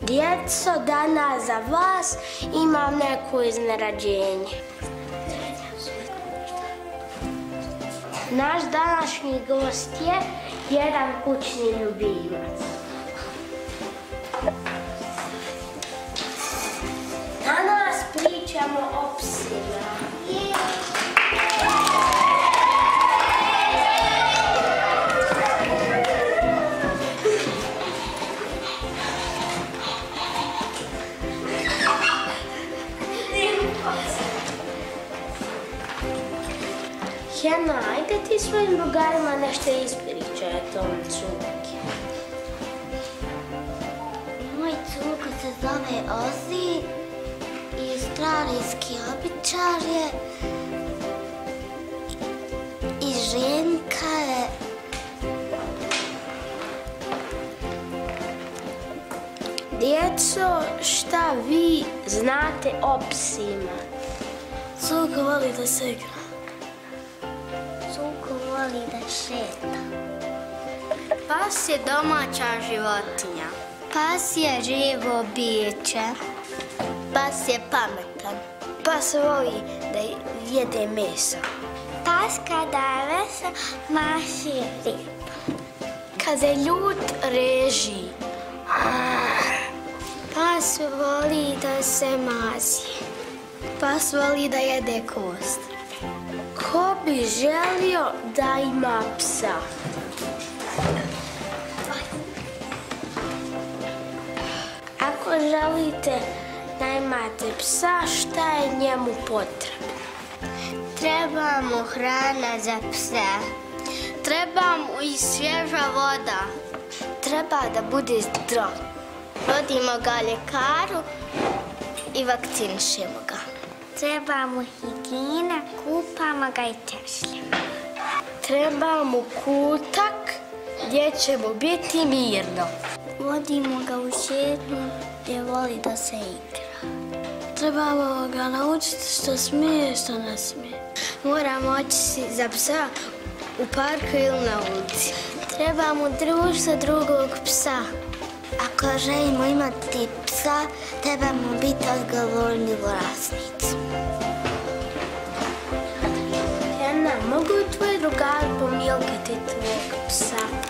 Djeco, danas za vas imam neko iznenađenje. Naš današnji gost je jedan kućni ljubimac. Danas pričamo o psima. Hena, ajde ti svojim drugarima nešto ispričaj o tom cuki. Moj cuko se zove Ozzy i australijski običar je i ženka je. Djeco, šta vi znate o psima? Cuko voli da se igra. Cuko voli da šeta. Pas je domaća životinja. Pas je živo biće. Pas je pametan. Pas voli da jede meso. Pas kada je vesel maši ribu. Kad je ljut, reži. Pas voli da se mazi. Pas voli da jede kost. Ko bi želio da ima psa? Ako želite da imate psa, šta je njemu potrebno? Treba mu hrana za psa. Treba mu i svježa voda. Treba da bude zdrav. Vodimo ga ljekaru i vakcinišemo ga. Treba mu higijena, kupamo ga i tešljamo. Treba mu kutak gdje će mu biti mirno. Vodimo ga u šetnju gdje voli da se igra. Trebamo ga naučiti što smije i što ne smije. Moramo otići za psa u parku ili na ulici. Trebamo društvo drugog psa. Ako želimo imati psa, trebamo biti odgovorni vlasnici. Hena, mogu tvoji drugari pomilkati tvojeg psa?